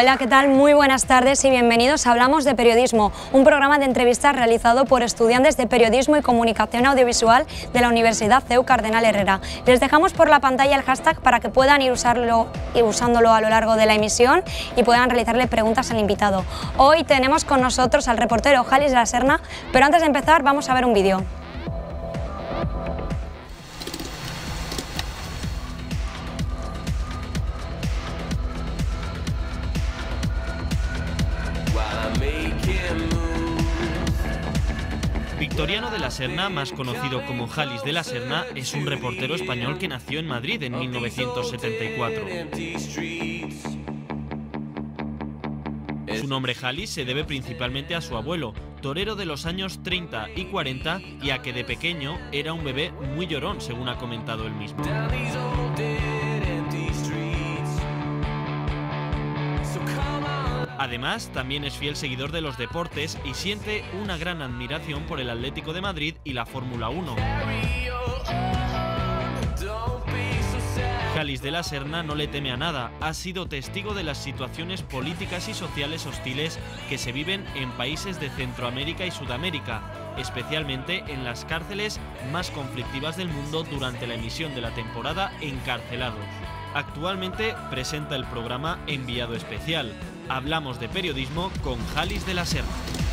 Hola, ¿qué tal? Muy buenas tardes y bienvenidos a Hablamos de Periodismo, un programa de entrevistas realizado por estudiantes de Periodismo y Comunicación Audiovisual de la Universidad CEU Cardenal Herrera. Les dejamos por la pantalla el hashtag para que puedan ir usándolo a lo largo de la emisión y puedan realizarle preguntas al invitado. Hoy tenemos con nosotros al reportero Jalis de la Serna, pero antes de empezar vamos a ver un vídeo. Victoriano de la Serna, más conocido como Jalis de la Serna, es un reportero español que nació en Madrid en 1974. Su nombre Jalis se debe principalmente a su abuelo, torero de los años 30 y 40, y a que de pequeño era un bebé muy llorón, según ha comentado él mismo. Además, también es fiel seguidor de los deportes y siente una gran admiración por el Atlético de Madrid y la Fórmula 1. Jalis de la Serna no le teme a nada, ha sido testigo de las situaciones políticas y sociales hostiles que se viven en países de Centroamérica y Sudamérica, especialmente en las cárceles más conflictivas del mundo durante la emisión de la temporada Encarcelados. Actualmente presenta el programa Enviado Especial. Hablamos de periodismo con Jalis de la Serna.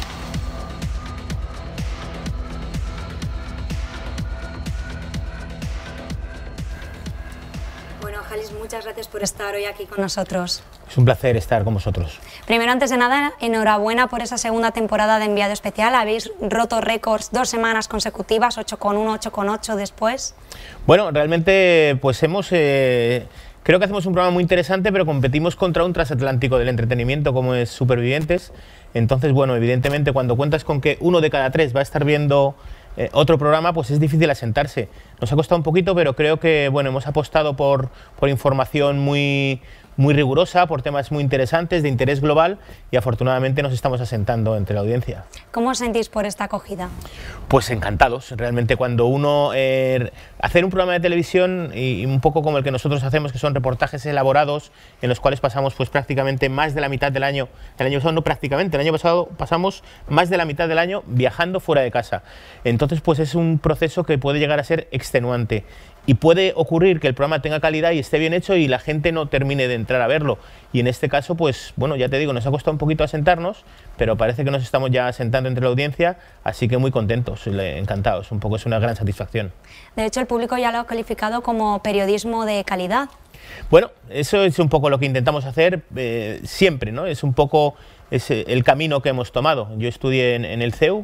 Bueno, Jalis, muchas gracias por estar hoy aquí con nosotros. Es un placer estar con vosotros. Primero, antes de nada, enhorabuena por esa segunda temporada de Enviado Especial. Habéis roto récords 2 semanas consecutivas, 8,1, 8,8 después. Bueno, realmente pues creo que hacemos un programa muy interesante, pero competimos contra un transatlántico del entretenimiento como es Supervivientes. Entonces, bueno, evidentemente cuando cuentas con que 1 de cada 3 va a estar viendo otro programa, pues es difícil asentarse. Nos ha costado un poquito, pero creo que bueno, hemos apostado por información muy rigurosa, por temas muy interesantes, de interés global, y afortunadamente nos estamos asentando entre la audiencia. ¿Cómo os sentís por esta acogida? Pues encantados. Realmente cuando uno... hacer un programa de televisión y un poco como el que nosotros hacemos, que son reportajes elaborados, en los cuales pasamos pues prácticamente más de la mitad del año, el año pasado no prácticamente, el año pasado pasamos más de la mitad del año viajando fuera de casa. Entonces pues es un proceso que puede llegar a ser extenuante. Y puede ocurrir que el programa tenga calidad y esté bien hecho y la gente no termine de entrar a verlo. Y en este caso, pues bueno, ya te digo, nos ha costado un poquito asentarnos, pero parece que nos estamos ya asentando entre la audiencia, así que muy contentos, encantados, un poco es una gran satisfacción. De hecho, el público ya lo ha calificado como periodismo de calidad. Bueno, eso es un poco lo que intentamos hacer siempre, ¿no? Es un poco el camino que hemos tomado. Yo estudié en el CEU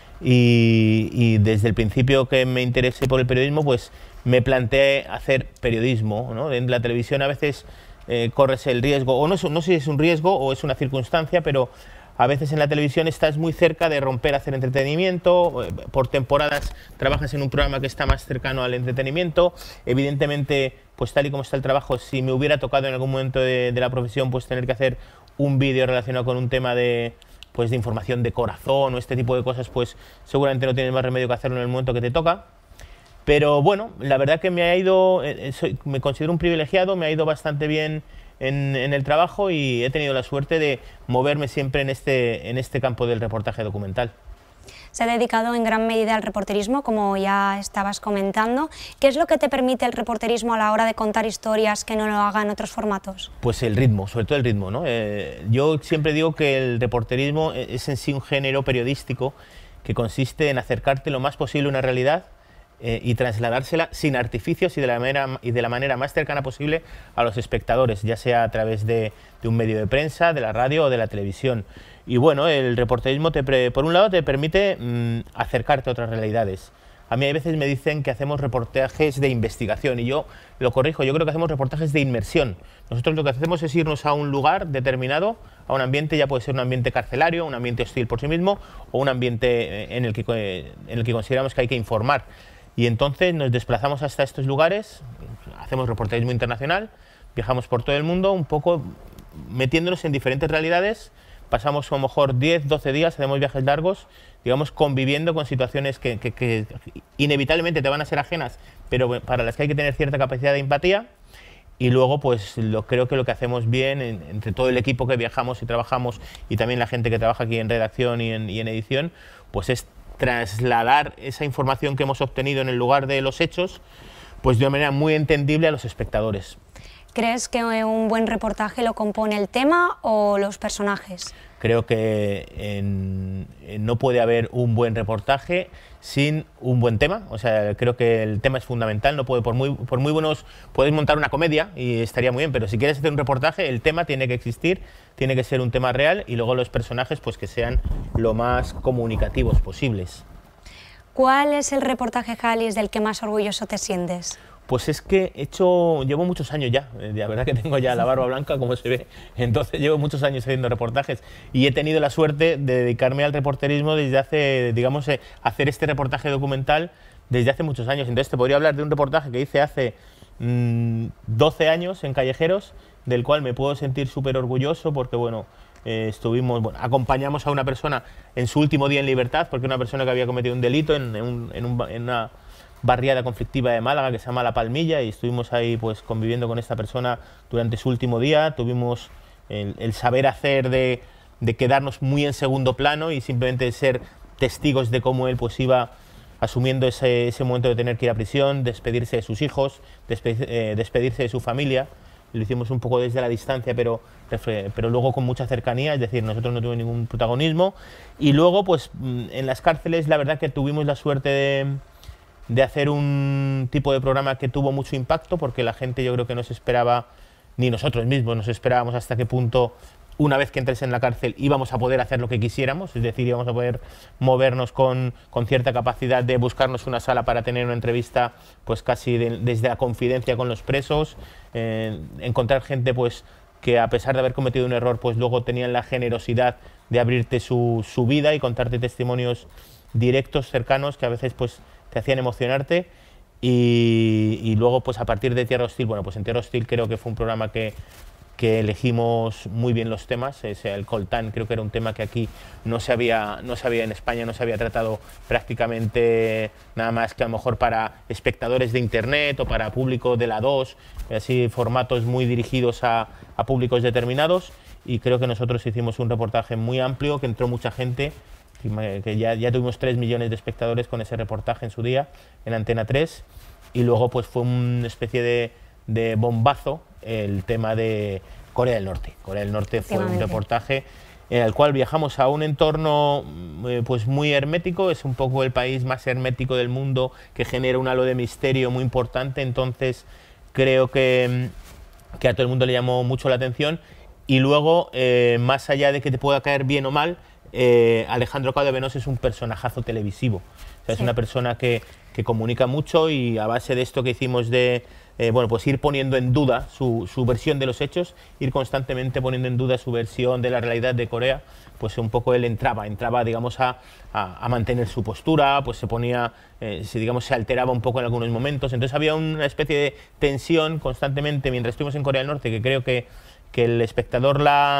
y desde el principio que me interesé por el periodismo, pues me planteé hacer periodismo, ¿no? En la televisión a veces corres el riesgo, o no sé si es un riesgo o es una circunstancia, pero a veces en la televisión estás muy cerca de romper a hacer entretenimiento, por temporadas trabajas en un programa que está más cercano al entretenimiento. Evidentemente, pues tal y como está el trabajo, si me hubiera tocado en algún momento de la profesión pues tener que hacer un vídeo relacionado con un tema de información de corazón o este tipo de cosas, pues seguramente no tienes más remedio que hacerlo en el momento que te toca. Pero bueno, la verdad que me considero un privilegiado, me ha ido bastante bien en el trabajo y he tenido la suerte de moverme siempre en este campo del reportaje documental. Se ha dedicado en gran medida al reporterismo, como ya estabas comentando. ¿Qué es lo que te permite el reporterismo a la hora de contar historias que no lo hagan otros formatos? Pues el ritmo, sobre todo el ritmo, ¿no? Yo siempre digo que el reporterismo es en sí un género periodístico que consiste en acercarte lo más posible a una realidad y trasladársela sin artificios y de la manera más cercana posible a los espectadores, ya sea a través de un medio de prensa, de la radio o de la televisión. Y bueno, el reporterismo por un lado te permite acercarte a otras realidades. A mí a veces me dicen que hacemos reportajes de investigación y yo lo corrijo, yo creo que hacemos reportajes de inmersión. Nosotros lo que hacemos es irnos a un lugar determinado, a un ambiente, ya puede ser un ambiente carcelario, un ambiente hostil por sí mismo o un ambiente en el que consideramos que hay que informar. Y entonces nos desplazamos hasta estos lugares, hacemos reporterismo internacional, viajamos por todo el mundo, un poco metiéndonos en diferentes realidades, pasamos a lo mejor 10, 12 días, hacemos viajes largos, digamos, conviviendo con situaciones que inevitablemente te van a ser ajenas, pero para las que hay que tener cierta capacidad de empatía. Y luego, pues creo que lo que hacemos bien, entre todo el equipo que viajamos y trabajamos, y también la gente que trabaja aquí en redacción y en edición, pues es trasladar esa información que hemos obtenido en el lugar de los hechos, pues de una manera muy entendible a los espectadores. ¿Crees que un buen reportaje lo compone el tema o los personajes? Creo que no puede haber un buen reportaje sin un buen tema. O sea, creo que el tema es fundamental. No puede, por muy buenos, puedes montar una comedia y estaría muy bien, pero si quieres hacer un reportaje, el tema tiene que existir, tiene que ser un tema real, y luego los personajes pues que sean lo más comunicativos posibles. ¿Cuál es el reportaje, Jalis, del que más orgulloso te sientes? Pues es que llevo muchos años ya, la verdad que tengo ya la barba blanca, como se ve, entonces llevo muchos años haciendo reportajes y he tenido la suerte de dedicarme al reporterismo desde hace, digamos, hacer este reportaje documental desde hace muchos años. Entonces te podría hablar de un reportaje que hice hace 12 años en Callejeros, del cual me puedo sentir súper orgulloso porque, bueno, acompañamos a una persona en su último día en libertad, porque una persona que había cometido un delito en una barriada conflictiva de Málaga que se llama La Palmilla, y estuvimos ahí pues conviviendo con esta persona durante su último día. Tuvimos el saber hacer de quedarnos muy en segundo plano y simplemente ser testigos de cómo él pues iba asumiendo ese momento de tener que ir a prisión, despedirse de sus hijos, despedirse de su familia. Lo hicimos un poco desde la distancia, pero luego con mucha cercanía, es decir, nosotros no tuvimos ningún protagonismo. Y luego pues en las cárceles la verdad que tuvimos la suerte de hacer un tipo de programa que tuvo mucho impacto, porque la gente yo creo que no se esperaba, ni nosotros mismos nos esperábamos hasta qué punto una vez que entres en la cárcel íbamos a poder hacer lo que quisiéramos, es decir, íbamos a poder movernos con cierta capacidad de buscarnos una sala para tener una entrevista pues casi desde la confidencia con los presos, encontrar gente pues que a pesar de haber cometido un error pues luego tenían la generosidad de abrirte su vida y contarte testimonios directos, cercanos, que a veces pues te hacían emocionarte. Y luego pues a partir de Tierra Hostil, bueno, pues en Tierra Hostil creo que fue un programa que elegimos muy bien los temas. El coltán creo que era un tema que aquí no se había en España, no se había tratado prácticamente, nada más que a lo mejor para espectadores de internet o para público de la 2, así formatos muy dirigidos a públicos determinados, y creo que nosotros hicimos un reportaje muy amplio, que entró mucha gente, que ya tuvimos 3 millones de espectadores con ese reportaje en su día en Antena 3, y luego pues fue una especie de bombazo el tema de Corea del Norte. Corea del Norte fue un reportaje en el cual viajamos a un entorno pues muy hermético, es un poco el país más hermético del mundo, que genera un halo de misterio muy importante, entonces creo que a todo el mundo le llamó mucho la atención. Y luego, más allá de que te pueda caer bien o mal, Alejandro Cao de Benós es un personajazo televisivo. O sea, es una persona que comunica mucho, y a base de esto que hicimos de bueno, pues ir poniendo en duda su versión de los hechos, ir constantemente poniendo en duda su versión de la realidad de Corea, pues un poco él entraba digamos a mantener su postura, pues se ponía, digamos se alteraba un poco en algunos momentos, entonces había una especie de tensión constantemente mientras estuvimos en Corea del Norte, que creo que el espectador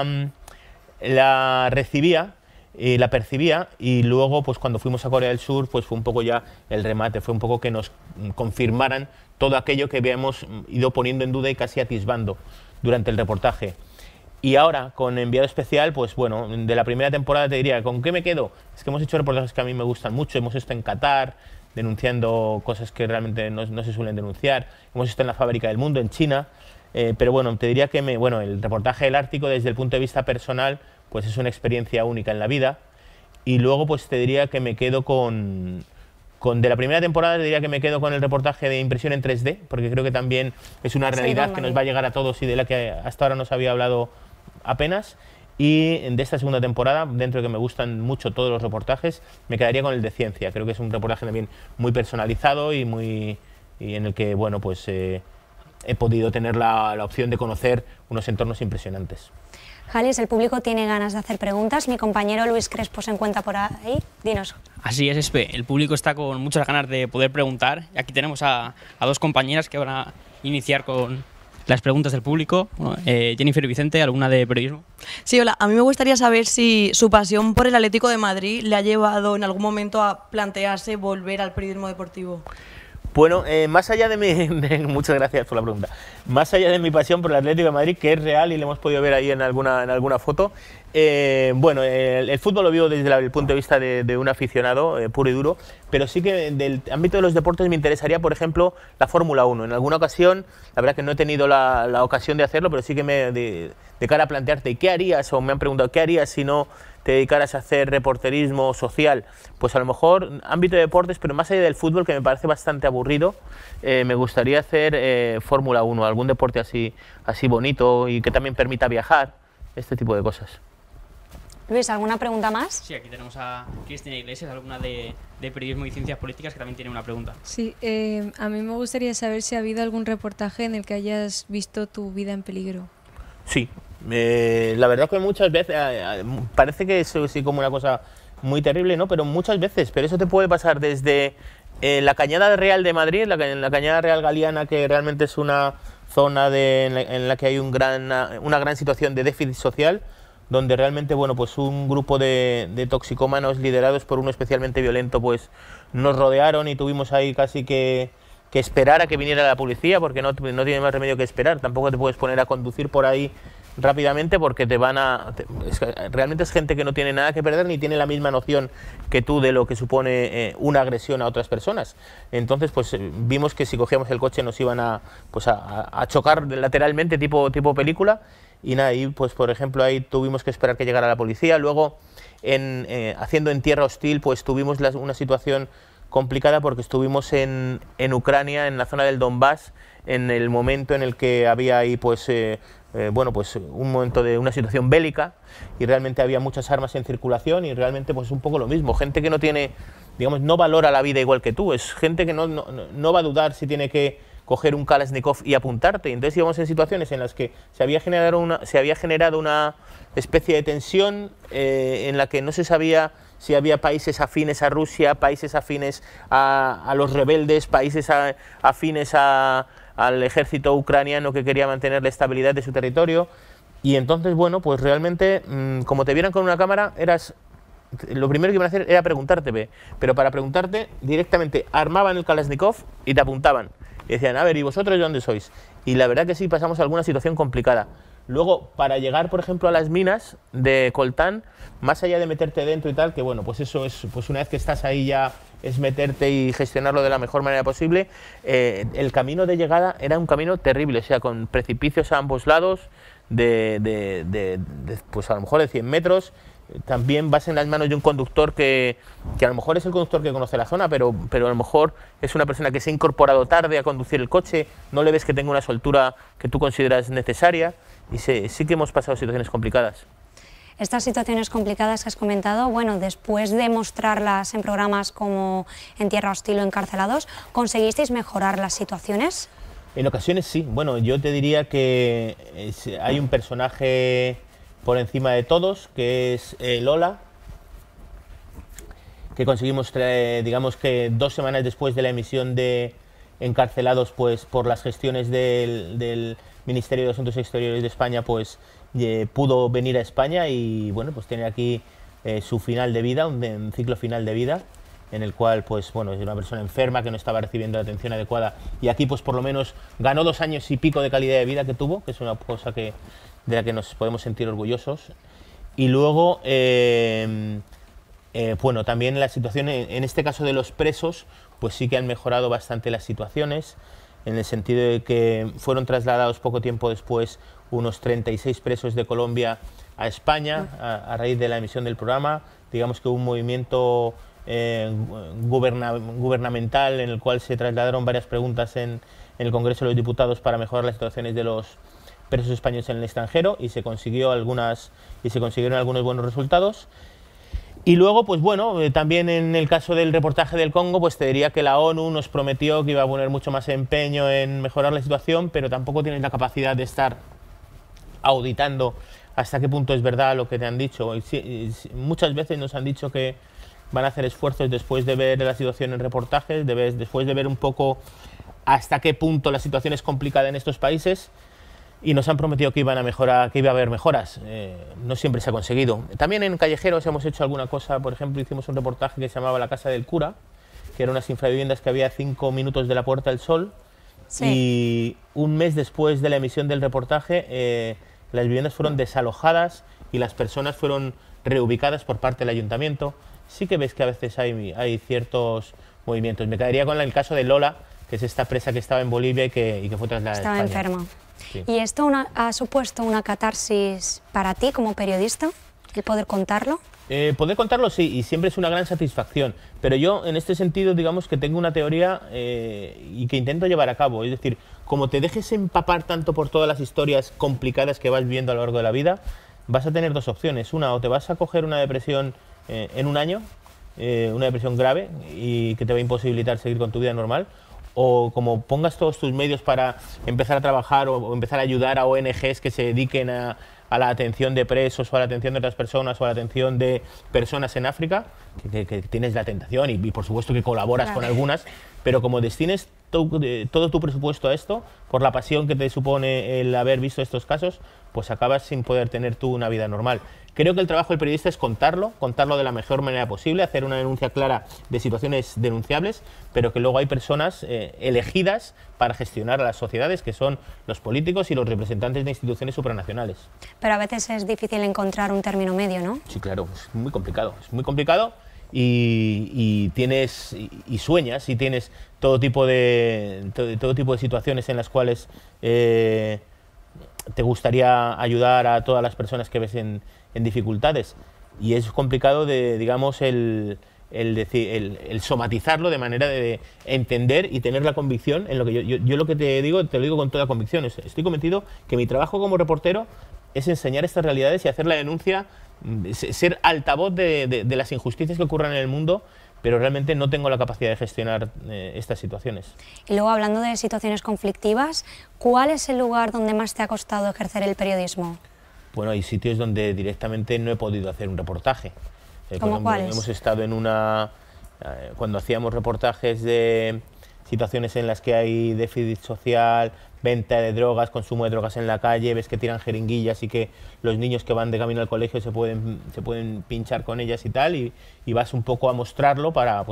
la recibía y la percibía, y luego pues cuando fuimos a Corea del Sur pues fue un poco ya el remate, fue un poco que nos confirmaran todo aquello que habíamos ido poniendo en duda y casi atisbando durante el reportaje. Y ahora con Enviado Especial, pues bueno, de la primera temporada te diría, ¿con qué me quedo? Es que hemos hecho reportajes que a mí me gustan mucho, hemos estado en Qatar denunciando cosas que realmente no se suelen denunciar, hemos estado en la Fábrica del Mundo, en China, pero bueno, te diría que el reportaje del Ártico desde el punto de vista personal pues es una experiencia única en la vida. Y luego pues te diría que me quedo de la primera temporada, te diría que me quedo con el reportaje de impresión en 3D, porque creo que también es una realidad que nos va a llegar a todos y de la que hasta ahora no se había hablado apenas. Y de esta segunda temporada, dentro de que me gustan mucho todos los reportajes, me quedaría con el de ciencia. Creo que es un reportaje también muy personalizado y en el que bueno, pues, he podido tener la opción de conocer unos entornos impresionantes. Jalis, el público tiene ganas de hacer preguntas. Mi compañero Luis Crespo se encuentra por ahí. Dinos. Así es, Espe. El público está con muchas ganas de poder preguntar. Aquí tenemos a dos compañeras que van a iniciar con las preguntas del público. Jennifer y Vicente, alumna de periodismo. Sí, hola. A mí me gustaría saber si su pasión por el Atlético de Madrid le ha llevado en algún momento a plantearse volver al periodismo deportivo. Bueno, más allá de muchas gracias por la pregunta. Más allá de mi pasión por el Atlético de Madrid, que es real y le hemos podido ver ahí en alguna foto, bueno, el fútbol lo vivo desde el punto de vista de un aficionado puro y duro, pero sí que del ámbito de los deportes me interesaría, por ejemplo, la Fórmula 1. En alguna ocasión, la verdad que no he tenido la ocasión de hacerlo, pero sí que de cara a plantearte, ¿y qué harías? O me han preguntado, ¿qué harías si no te dedicaras a hacer reporterismo social? Pues a lo mejor ámbito de deportes, pero más allá del fútbol, que me parece bastante aburrido, me gustaría hacer Fórmula 1, algún deporte así bonito y que también permita viajar, este tipo de cosas. Luis, ¿alguna pregunta más? Sí, aquí tenemos a Cristina Iglesias, alumna de Periodismo y Ciencias Políticas, que también tiene una pregunta. Sí, a mí me gustaría saber si ha habido algún reportaje en el que hayas visto tu vida en peligro. Sí, la verdad que muchas veces, parece que es así como una cosa muy terrible, ¿no? Pero muchas veces, pero eso te puede pasar desde la Cañada Real de Madrid, la Cañada Real Galiana, que realmente es una zona en la que hay una gran situación de déficit social, donde realmente, bueno, pues un grupo de toxicómanos liderados por uno especialmente violento, pues nos rodearon y tuvimos ahí casi que esperar a que viniera la policía, porque no tiene más remedio que esperar. Tampoco te puedes poner a conducir por ahí rápidamente porque realmente es gente que no tiene nada que perder ni tiene la misma noción que tú de lo que supone una agresión a otras personas. Entonces, pues vimos que si cogíamos el coche nos iban a chocar lateralmente, tipo película, y nada, y pues por ejemplo ahí tuvimos que esperar que llegara la policía. Luego, haciendo En Tierra Hostil, pues tuvimos una situación complicada porque estuvimos en Ucrania, en la zona del Donbass, en el momento en el que había ahí pues un momento de una situación bélica y realmente había muchas armas en circulación y realmente pues un poco lo mismo, gente que no tiene, digamos, no valora la vida igual que tú, es gente que no va a dudar si tiene que coger un Kalashnikov y apuntarte. Entonces íbamos en situaciones en las que se había generado una especie de tensión en la que no se sabía si había países afines a Rusia, países afines a los rebeldes, países afines al ejército ucraniano que quería mantener la estabilidad de su territorio. Y entonces, bueno, pues realmente, como te vieran con una cámara, lo primero que iban a hacer era preguntarte, pero para preguntarte directamente armaban el Kalashnikov y te apuntaban. Y decían, a ver, ¿y vosotros de dónde sois? Y la verdad que sí, pasamos alguna situación complicada. Luego, para llegar, por ejemplo, a las minas de Coltán, más allá de meterte dentro y tal, que bueno, pues eso es, pues una vez que estás ahí ya es meterte y gestionarlo de la mejor manera posible. El camino de llegada era un camino terrible, o sea, con precipicios a ambos lados, pues a lo mejor de 100 metros. También vas en las manos de un conductor que a lo mejor es el conductor que conoce la zona, pero a lo mejor es una persona que se ha incorporado tarde a conducir el coche, no le ves que tenga una soltura que tú consideras necesaria, y sí que hemos pasado situaciones complicadas. Estas situaciones complicadas que has comentado, bueno, después de mostrarlas en programas como En Tierra Hostil o Encarcelados, ¿conseguisteis mejorar las situaciones? En ocasiones sí. Bueno, yo te diría que hay un personaje por encima de todos, que es Lola, que conseguimos, digamos que 2 semanas después de la emisión de Encarcelados, pues por las gestiones del Ministerio de Asuntos Exteriores de España, pues pudo venir a España y bueno, pues tiene aquí su final de vida, un ciclo final de vida, en el cual pues bueno, es una persona enferma que no estaba recibiendo la atención adecuada, y aquí pues por lo menos ganó 2 años y pico de calidad de vida que tuvo, que es una cosa de la que nos podemos sentir orgullosos. Y luego bueno, también la situación en este caso de los presos, pues sí que han mejorado bastante las situaciones, en el sentido de que fueron trasladados poco tiempo después unos 36 presos de Colombia a España a raíz de la emisión del programa. Digamos que hubo un movimiento gubernamental en el cual se trasladaron varias preguntas en el Congreso de los Diputados para mejorar las situaciones de los presos españoles en el extranjero, y se consiguieron algunos buenos resultados. Y luego, pues bueno, también en el caso del reportaje del Congo, pues te diría que la ONU nos prometió que iba a poner mucho más empeño en mejorar la situación, pero tampoco tienes la capacidad de estar auditando hasta qué punto es verdad lo que te han dicho. Muchas veces nos han dicho que van a hacer esfuerzos después de ver la situación en reportajes, después de ver un poco hasta qué punto la situación es complicada en estos países, y nos han prometido que iban a mejorar, que iba a haber mejoras. No siempre se ha conseguido. También en Callejeros hemos hecho alguna cosa. Por ejemplo, hicimos un reportaje que se llamaba La Casa del Cura, que eran unas infraviviendas que había 5 minutos de la Puerta del Sol. Sí. Y un mes después de la emisión del reportaje, las viviendas fueron desalojadas y las personas fueron reubicadas por parte del ayuntamiento. Sí que ves que a veces hay ciertos movimientos. Me quedaría con el caso de Lola, que es esta presa que estaba en Bolivia y que fue trasladada Estaba a España. enferma. Sí. ¿Y esto ha supuesto una catarsis para ti como periodista, el poder contarlo? Poder contarlo sí, y siempre es una gran satisfacción, pero yo en este sentido digamos que tengo una teoría y que intento llevar a cabo, es decir, como te dejes empapar tanto por todas las historias complicadas que vas viviendo a lo largo de la vida, vas a tener dos opciones. Una, o te vas a coger una depresión en un año, una depresión grave y que te va a imposibilitar seguir con tu vida normal, o como pongas todos tus medios para empezar a trabajar o empezar a ayudar a ONGs que se dediquen a la atención de presos o a la atención de otras personas o a la atención de personas en África, que tienes la tentación y por supuesto que colaboras con algunas, pero como destines todo tu presupuesto a esto, por la pasión que te supone el haber visto estos casos, pues acabas sin poder tener tú una vida normal. Creo que el trabajo del periodista es contarlo de la mejor manera posible, hacer una denuncia clara de situaciones denunciables, pero que luego hay personas elegidas para gestionar a las sociedades, que son los políticos y los representantes de instituciones supranacionales. Pero a veces es difícil encontrar un término medio, ¿no? Sí, claro, es muy complicado y tienes y sueñas y tienes todo tipo de situaciones en las cuales te gustaría ayudar a todas las personas que ves en dificultades, y es complicado digamos el somatizarlo de manera de entender y tener la convicción en lo que yo lo que te lo digo con toda convicción. Estoy convencido que mi trabajo como reportero es enseñar estas realidades y hacer la denuncia, ser altavoz de las injusticias que ocurren en el mundo, pero realmente no tengo la capacidad de gestionar estas situaciones. Y luego, hablando de situaciones conflictivas, ¿cuál es el lugar donde más te ha costado ejercer el periodismo? Bueno, hay sitios donde directamente no he podido hacer un reportaje. ¿Cómo cuáles? Hemos estado cuando hacíamos reportajes de situaciones en las que hay déficit social, venta de drogas, consumo de drogas en la calle, ves que tiran jeringuillas y que los niños que van de camino al colegio se pueden pinchar con ellas y tal, y vas un poco a mostrarlo para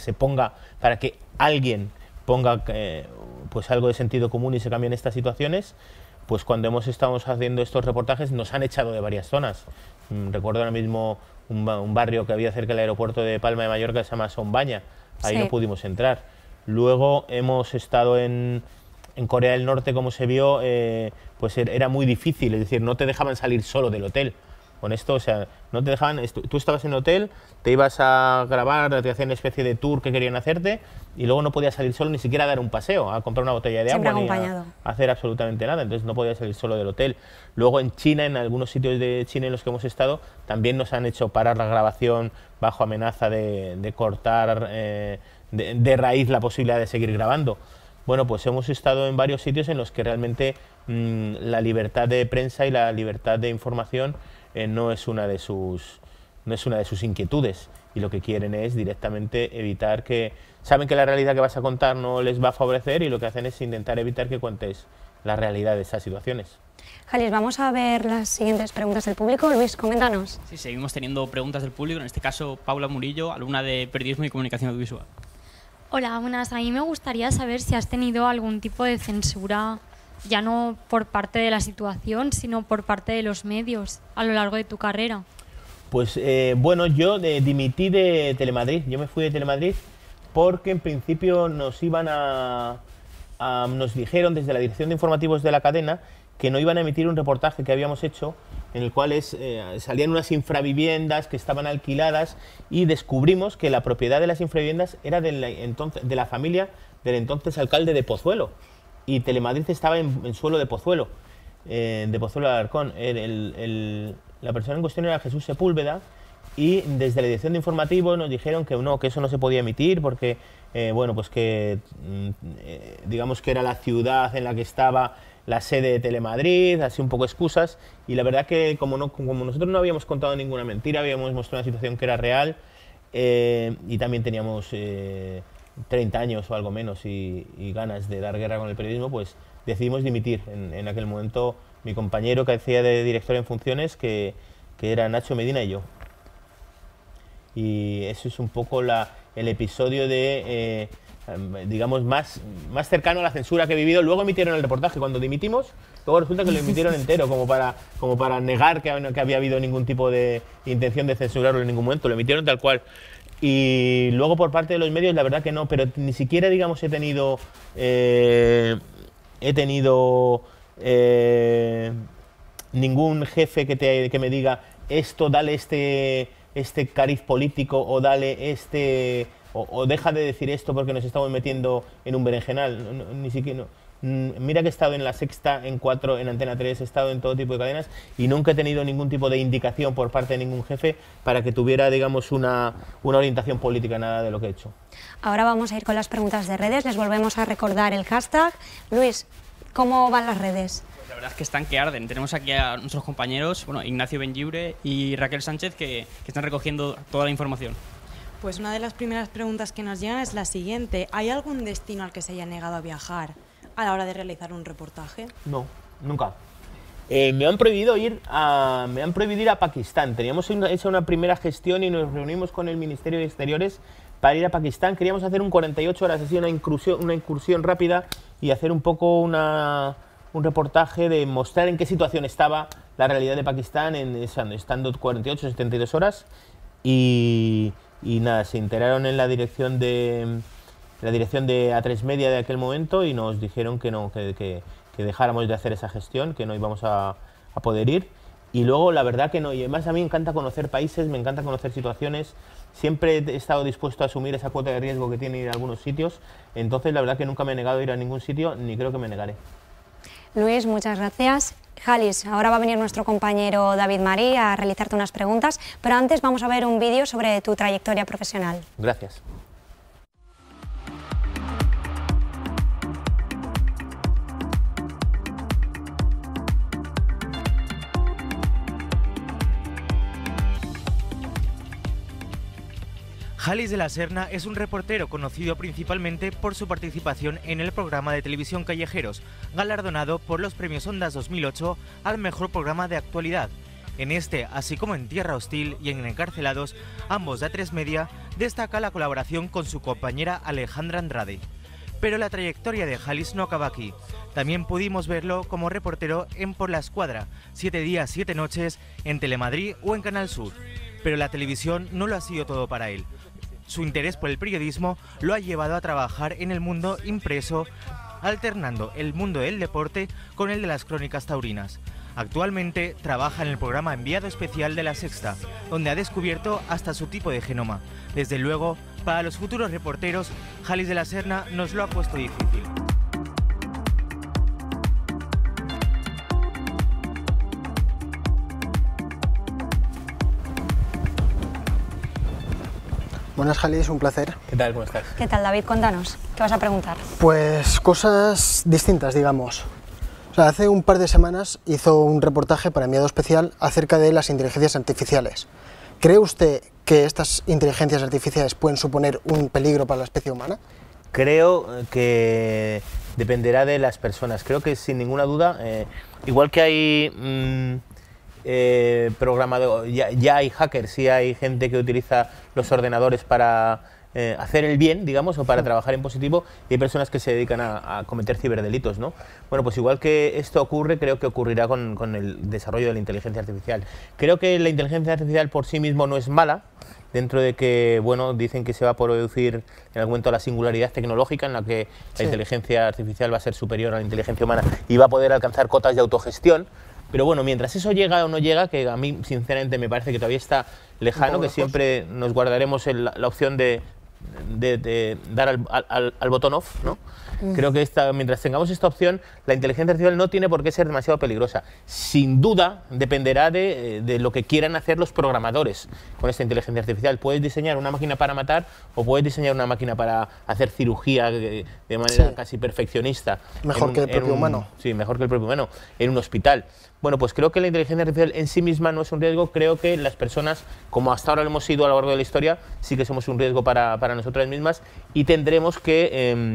que alguien ponga pues algo de sentido común y se cambien estas situaciones. Pues cuando hemos estado haciendo estos reportajes nos han echado de varias zonas. Recuerdo ahora mismo un barrio que había cerca del aeropuerto de Palma de Mallorca que se llama Sombaña, ahí sí. No pudimos entrar. Luego hemos estado en Corea del Norte, como se vio, pues era muy difícil, es decir, no te dejaban salir solo del hotel. Con esto, o sea, no te dejaban, tú estabas en el hotel, te ibas a grabar, te hacían una especie de tour que querían hacerte y luego no podías salir solo ni siquiera a dar un paseo, a comprar una botella de Siempre agua, acompañado. ni a hacer absolutamente nada, entonces no podías salir solo del hotel. Luego en China, en algunos sitios de China en los que hemos estado, también nos han hecho parar la grabación bajo amenaza de cortar de raíz la posibilidad de seguir grabando. Bueno, pues hemos estado en varios sitios en los que realmente la libertad de prensa y la libertad de información no es una de sus inquietudes, y lo que quieren es directamente evitar saben que la realidad que vas a contar no les va a favorecer, y lo que hacen es intentar evitar que cuentes la realidad de esas situaciones. Jalis, vamos a ver las siguientes preguntas del público. Luis, coméntanos. Sí, seguimos teniendo preguntas del público, en este caso Paula Murillo, alumna de Periodismo y Comunicación Audiovisual. Hola, buenas. A mí me gustaría saber si has tenido algún tipo de censura, ya no por parte de la situación, sino por parte de los medios a lo largo de tu carrera. Pues bueno, yo dimití de Telemadrid, yo me fui de Telemadrid porque en principio nos dijeron desde la dirección de informativos de la cadena que no iban a emitir un reportaje que habíamos hecho en el cual salían unas infraviviendas que estaban alquiladas, y descubrimos que la propiedad de las infraviviendas era de la familia del entonces alcalde de Pozuelo, y Telemadrid estaba en suelo de Pozuelo de Alarcón. La persona en cuestión era Jesús Sepúlveda, y desde la dirección de informativos nos dijeron que eso no se podía emitir porque bueno, pues que digamos que era la ciudad en la que estaba la sede de Telemadrid, así un poco excusas, y la verdad que como nosotros no habíamos contado ninguna mentira, habíamos mostrado una situación que era real, y también teníamos 30 años o algo menos y ganas de dar guerra con el periodismo, pues decidimos dimitir. En aquel momento mi compañero que hacía de director en funciones, que era Nacho Medina, y yo. y eso es un poco el episodio de, digamos, más cercano a la censura que he vivido. Luego emitieron el reportaje cuando dimitimos, luego resulta que lo emitieron entero, como para negar que había habido ningún tipo de intención de censurarlo en ningún momento, lo emitieron tal cual. Y luego por parte de los medios, la verdad que no, pero ni siquiera, digamos, he tenido ningún jefe que me diga esto, dale este cariz político, o dale o deja de decir esto porque nos estamos metiendo en un berenjenal. Ni siquiera. Mira que he estado en La Sexta, en 4, en Antena 3, he estado en todo tipo de cadenas y nunca he tenido ningún tipo de indicación por parte de ningún jefe para que tuviera, digamos, una orientación política, nada de lo que he hecho. Ahora vamos a ir con las preguntas de redes, les volvemos a recordar el hashtag. Luis, ¿cómo van las redes? La verdad es que están que arden. Tenemos aquí a nuestros compañeros, Ignacio Benlliure y Raquel Sánchez, que están recogiendo toda la información. Pues una de las primeras preguntas que nos llegan es la siguiente. ¿Hay algún destino al que se haya negado a viajar a la hora de realizar un reportaje? No, nunca. Me han prohibido ir a Pakistán. Teníamos hecha una primera gestión y nos reunimos con el Ministerio de Exteriores para ir a Pakistán. Queríamos hacer un 48 horas, así una incursión rápida y hacer un poco un reportaje de mostrar en qué situación estaba la realidad de Pakistán estando 48 o 72 horas. Y nada, se enteraron en la dirección de A3 Media de aquel momento y nos dijeron que no, que dejáramos de hacer esa gestión, que no íbamos a poder ir. Y luego la verdad que no, y además a mí me encanta conocer países, me encanta conocer situaciones, siempre he estado dispuesto a asumir esa cuota de riesgo que tiene ir a algunos sitios, entonces la verdad que nunca me he negado a ir a ningún sitio, ni creo que me negaré. Luis, muchas gracias. Jalis, ahora va a venir nuestro compañero David Marí a realizarte unas preguntas, pero antes vamos a ver un vídeo sobre tu trayectoria profesional. Gracias. Jalis de la Serna es un reportero conocido principalmente por su participación en el programa de televisión Callejeros, galardonado por los premios Ondas 2008 al mejor programa de actualidad. En este, así como en Tierra Hostil y en Encarcelados, ambos de A3 Media, destaca la colaboración con su compañera Alejandra Andrade. Pero la trayectoria de Jalis no acaba aquí. También pudimos verlo como reportero en Por la Escuadra, 7 días, 7 noches, en Telemadrid o en Canal Sur. Pero la televisión no lo ha sido todo para él. Su interés por el periodismo lo ha llevado a trabajar en el mundo impreso, alternando el mundo del deporte con el de las crónicas taurinas. Actualmente trabaja en el programa Enviado Especial de La Sexta, donde ha descubierto hasta su tipo de genoma. Desde luego, para los futuros reporteros, Jalis de la Serna nos lo ha puesto difícil. Buenas, Jalis, un placer. ¿Qué tal? ¿Cómo estás? ¿Qué tal, David? Cuéntanos, ¿qué vas a preguntar? Pues cosas distintas, digamos. O sea, hace un par de semanas hizo un reportaje para Enviado Especial acerca de las inteligencias artificiales. ¿Cree usted que estas inteligencias artificiales pueden suponer un peligro para la especie humana? Creo que dependerá de las personas. Creo que sin ninguna duda, igual que hay programador, ya hay hackers, sí hay gente que utiliza los ordenadores para hacer el bien, digamos, o para trabajar en positivo, y hay personas que se dedican a cometer ciberdelitos, ¿no? Bueno, pues igual que esto ocurre, creo que ocurrirá con el desarrollo de la inteligencia artificial. Creo que la inteligencia artificial por sí mismo no es mala, dentro de que, bueno, dicen que se va a producir en algún momento la singularidad tecnológica en la que la inteligencia artificial va a ser superior a la inteligencia humana y va a poder alcanzar cotas de autogestión. Pero bueno, mientras eso llega o no llega, que a mí sinceramente me parece que todavía está lejano, que siempre nos guardaremos la opción de dar al botón off, ¿no? Creo que mientras tengamos esta opción, la inteligencia artificial no tiene por qué ser demasiado peligrosa. Sin duda, dependerá de lo que quieran hacer los programadores con esta inteligencia artificial. Puedes diseñar una máquina para matar o puedes diseñar una máquina para hacer cirugía de manera casi perfeccionista. Mejor que el propio humano. Sí, mejor que el propio humano, en un hospital. Bueno, pues creo que la inteligencia artificial en sí misma no es un riesgo. Creo que las personas, como hasta ahora lo hemos sido a lo largo de la historia, sí que somos un riesgo para nosotras mismas y tendremos que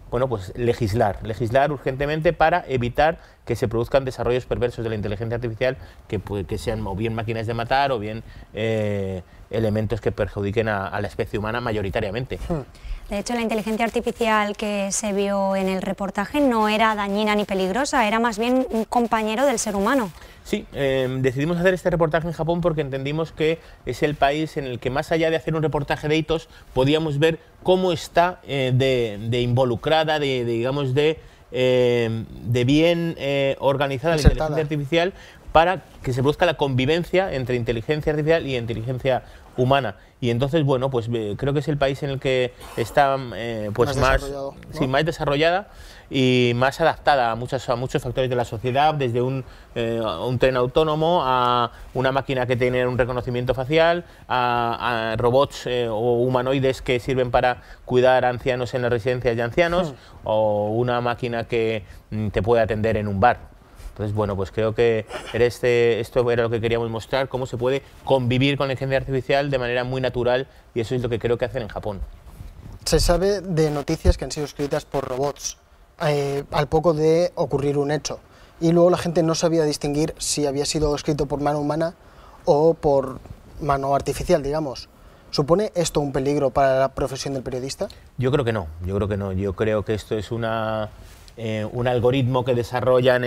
bueno, pues legislar urgentemente para evitar que se produzcan desarrollos perversos de la inteligencia artificial que sean o bien máquinas de matar o bien elementos que perjudiquen a la especie humana mayoritariamente. De hecho, la inteligencia artificial que se vio en el reportaje no era dañina ni peligrosa, era más bien un compañero del ser humano. Sí, decidimos hacer este reportaje en Japón porque entendimos que es el país en el que, más allá de hacer un reportaje de hitos, podíamos ver cómo está de involucrada, digamos, de bien organizada la inteligencia artificial para que se produzca la convivencia entre inteligencia artificial y inteligencia humana. Y entonces, bueno, pues creo que es el país en el que está pues más desarrollada y más adaptada a muchos factores de la sociedad, desde un tren autónomo a una máquina que tiene un reconocimiento facial, a robots o humanoides que sirven para cuidar a ancianos en las residencias de ancianos, o una máquina que te puede atender en un bar. Entonces, bueno, pues creo que esto era lo que queríamos mostrar, cómo se puede convivir con la inteligencia artificial de manera muy natural, y eso es lo que creo que hacen en Japón. Se sabe de noticias que han sido escritas por robots al poco de ocurrir un hecho, y luego la gente no sabía distinguir si había sido escrito por mano humana o por mano artificial, digamos. ¿Supone esto un peligro para la profesión del periodista? Yo creo que no, yo creo que esto es un algoritmo que desarrollan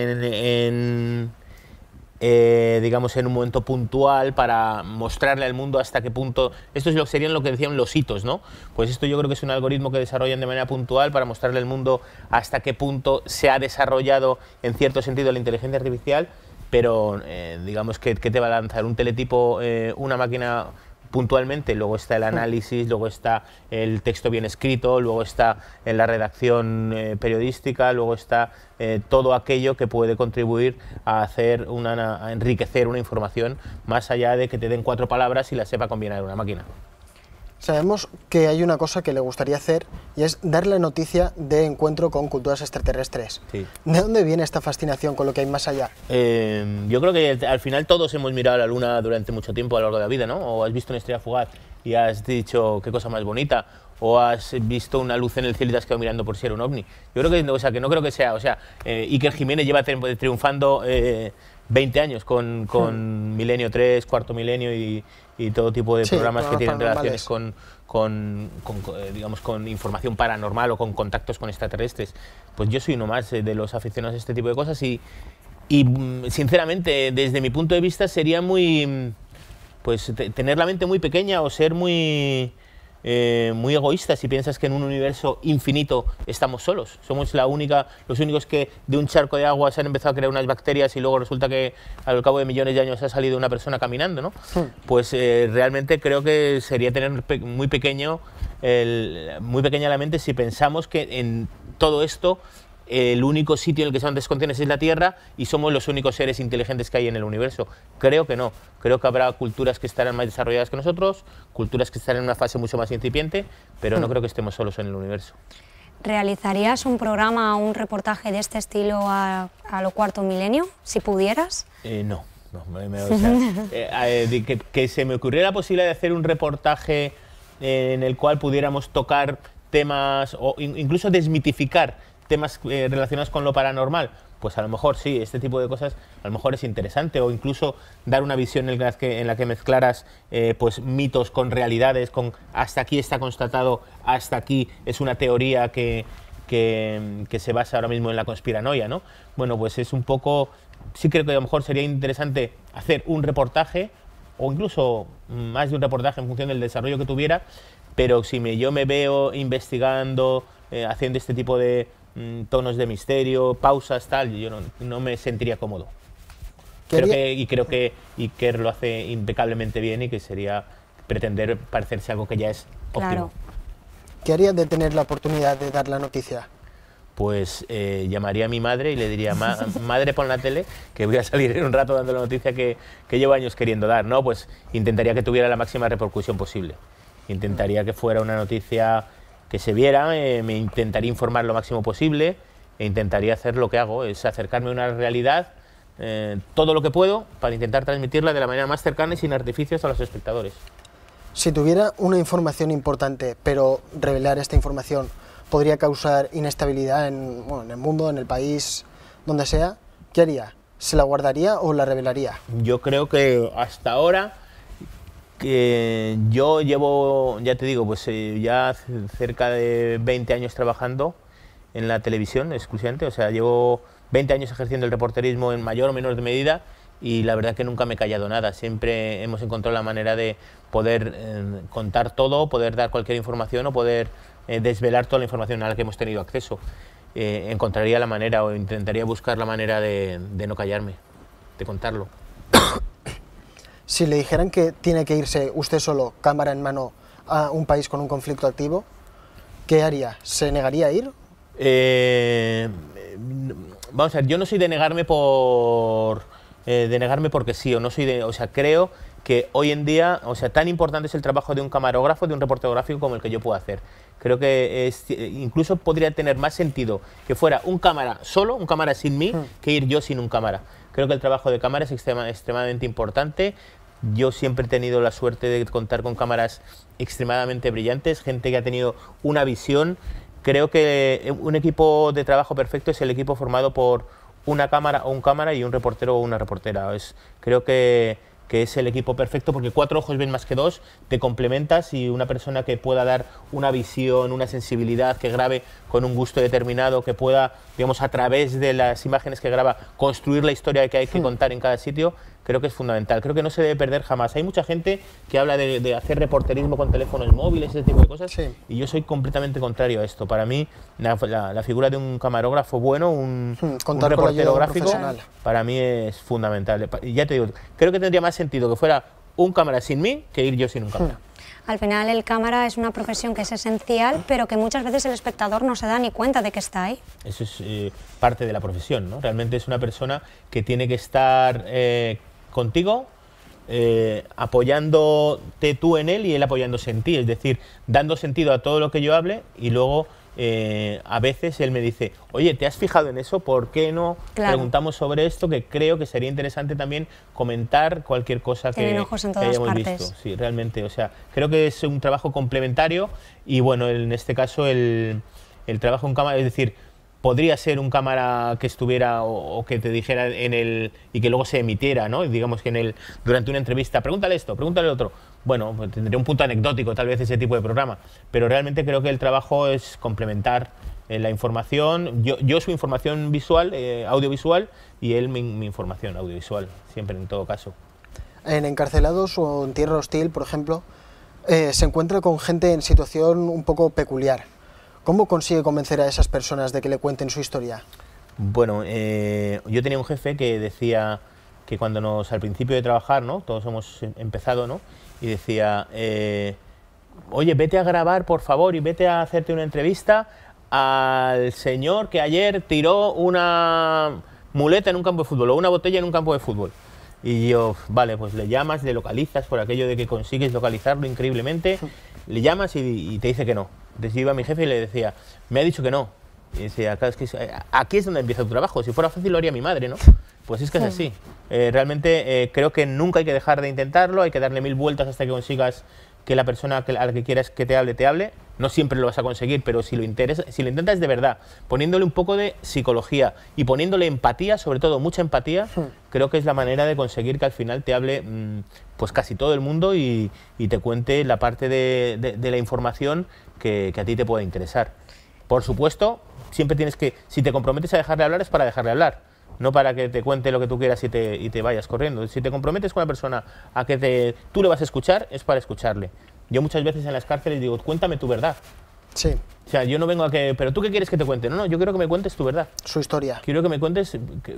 digamos, en un momento puntual para mostrarle al mundo hasta qué punto. Esto es serían lo que decían los hitos, ¿no? Pues esto yo creo que es un algoritmo que desarrollan de manera puntual para mostrarle al mundo hasta qué punto se ha desarrollado en cierto sentido la inteligencia artificial, pero digamos que te va a lanzar un teletipo, una máquina puntualmente, luego está el análisis, luego está el texto bien escrito, luego está en la redacción periodística, luego está todo aquello que puede contribuir a enriquecer una información, más allá de que te den 4 palabras y las sepa combinar una máquina. Sabemos que hay una cosa que le gustaría hacer, y es dar la noticia de encuentro con culturas extraterrestres. Sí. ¿De dónde viene esta fascinación con lo que hay más allá? Yo creo que al final todos hemos mirado a la Luna durante mucho tiempo a lo largo de la vida, ¿no? O has visto una estrella fugaz y has dicho qué cosa más bonita, o has visto una luz en el cielo y te has quedado mirando por si era un ovni. Yo creo que, que no creo que sea, Iker Jiménez lleva triunfando 20 años con Milenio 3, Cuarto Milenio y todo tipo de programas que tienen relaciones digamos, con información paranormal o con contactos con extraterrestres. Pues yo soy uno más de los aficionados a este tipo de cosas y sinceramente, desde mi punto de vista, sería tener la mente muy pequeña o ser muy egoísta si piensas que en un universo infinito estamos solos. Somos los únicos que de un charco de agua se han empezado a crear unas bacterias y luego resulta que al cabo de millones de años ha salido una persona caminando, ¿no? Pues realmente creo que sería tener muy pequeña la mente si pensamos que en todo esto el único sitio en el que son descontinuos es la Tierra y somos los únicos seres inteligentes que hay en el universo. Creo que no. Creo que habrá culturas que estarán más desarrolladas que nosotros, culturas que estarán en una fase mucho más incipiente, pero no creo que estemos solos en el universo. ¿Realizarías un programa o un reportaje de este estilo a lo Cuarto Milenio, si pudieras? No. Que se me ocurriera la posibilidad de hacer un reportaje en el cual pudiéramos tocar temas o incluso desmitificar temas relacionados con lo paranormal, pues a lo mejor sí, este tipo de cosas a lo mejor es interesante, o incluso dar una visión en la que mezclaras pues mitos con realidades, con hasta aquí está constatado, hasta aquí es una teoría que se basa ahora mismo en la conspiranoia, ¿no? Bueno, pues es un poco, sí creo que a lo mejor sería interesante hacer un reportaje, o incluso más de un reportaje en función del desarrollo que tuviera, pero si yo me veo investigando, haciendo este tipo de tonos de misterio, pausas, tal, yo no me sentiría cómodo. Creo que Iker lo hace impecablemente bien y que sería pretender parecerse a algo que ya es óptimo. Claro. ¿Qué haría de tener la oportunidad de dar la noticia? Pues llamaría a mi madre y le diría, madre, pon la tele, que voy a salir en un rato dando la noticia que llevo años queriendo dar, ¿no? Pues intentaría que tuviera la máxima repercusión posible. Intentaría que fuera una noticia que se viera, me intentaría informar lo máximo posible e intentaría hacer lo que hago, es acercarme a una realidad todo lo que puedo para intentar transmitirla de la manera más cercana y sin artificios a los espectadores. Si tuviera una información importante, pero revelar esta información podría causar inestabilidad en el mundo, en el país, donde sea, ¿qué haría? ¿Se la guardaría o la revelaría? Yo creo que hasta ahora, que yo llevo, ya te digo, pues ya cerca de 20 años trabajando en la televisión exclusivamente, o sea, llevo 20 años ejerciendo el reporterismo en mayor o menor medida, y la verdad que nunca me he callado nada, siempre hemos encontrado la manera de poder contar todo, poder dar cualquier información o poder desvelar toda la información a la que hemos tenido acceso. Encontraría la manera o intentaría buscar la manera de no callarme, de contarlo. Si le dijeran que tiene que irse usted solo, cámara en mano, a un país con un conflicto activo, ¿qué haría? ¿Se negaría a ir? Vamos a ver, yo no soy de negarme porque sí, o no soy de, o sea, creo que hoy en día, o sea, tan importante es el trabajo de un camarógrafo, de un reportero gráfico como el que yo puedo hacer. Creo que incluso podría tener más sentido que fuera un cámara solo, un cámara sin mí, que ir yo sin un cámara. Creo que el trabajo de cámara es extremadamente importante. Yo siempre he tenido la suerte de contar con cámaras extremadamente brillantes, gente que ha tenido una visión. Creo que un equipo de trabajo perfecto es el equipo formado por una cámara o un cámara y un reportero o una reportera. Creo que es el equipo perfecto porque 4 ojos ven más que 2, te complementas, y una persona que pueda dar una visión, una sensibilidad, que grabe con un gusto determinado, que pueda, digamos, a través de las imágenes que graba, construir la historia que hay que contar en cada sitio, creo que es fundamental. Creo que no se debe perder jamás. Hay mucha gente que habla de hacer reporterismo con teléfonos móviles, ese tipo de cosas, y yo soy completamente contrario a esto. Para mí, la figura de un camarógrafo bueno, un reportero gráfico, para mí es fundamental. Y ya te digo, creo que tendría más sentido que fuera un cámara sin mí que ir yo sin un cámara. Al final el cámara es una profesión que es esencial, pero que muchas veces el espectador no se da ni cuenta de que está ahí. Eso es parte de la profesión, ¿no? Realmente es una persona que tiene que estar contigo, apoyándote tú en él y él apoyándose en ti, es decir, dando sentido a todo lo que yo hable, y luego a veces él me dice, oye, ¿te has fijado en eso? ¿Por qué no preguntamos sobre esto? Que creo que sería interesante también comentar cualquier cosa que hayamos visto. Sí, realmente, o sea, creo que es un trabajo complementario, y bueno, en este caso el trabajo en cámara, es decir, podría ser un cámara que estuviera o que te dijera y que luego se emitiera, ¿no? Digamos que durante una entrevista, pregúntale esto, pregúntale lo otro. Bueno, pues tendría un punto anecdótico tal vez ese tipo de programa, pero realmente creo que el trabajo es complementar la información. Yo su información visual, audiovisual, y él mi información audiovisual, siempre, en todo caso. En Encarcelados o en Tierra Hostil, por ejemplo, se encuentra con gente en situación un poco peculiar. ¿Cómo consigue convencer a esas personas de que le cuenten su historia? Bueno, yo tenía un jefe que decía que cuando al principio de trabajar, ¿no? Todos hemos empezado, ¿no? Y decía, oye, vete a grabar, por favor, y vete a hacerte una entrevista al señor que ayer tiró una muleta en un campo de fútbol, o una botella en un campo de fútbol. Y yo, vale, pues le llamas, le localizas, por aquello de que consigues localizarlo increíblemente, le llamas y te dice que no. Entonces yo iba a mi jefe y le decía, me ha dicho que no. Y decía, claro, es que aquí es donde empieza tu trabajo, si fuera fácil lo haría mi madre, ¿no? Pues es que es así. Realmente creo que nunca hay que dejar de intentarlo, hay que darle 1000 vueltas hasta que consigas que la persona a la que quieras que te hable. No siempre lo vas a conseguir, pero si lo intentas de verdad, poniéndole un poco de psicología y poniéndole empatía, sobre todo mucha empatía, creo que es la manera de conseguir que al final te hable pues casi todo el mundo y te cuente la parte de la información que a ti te pueda interesar. Por supuesto, siempre tienes que, si te comprometes a dejarle hablar, es para dejarle hablar, no para que te cuente lo que tú quieras y te vayas corriendo. Si te comprometes con una persona a que tú le vas a escuchar, es para escucharle. Yo muchas veces en las cárceles digo, cuéntame tu verdad. Sí. O sea, yo no vengo a que, pero ¿tú qué quieres que te cuente? No, yo quiero que me cuentes tu verdad. Su historia. Quiero que me cuentes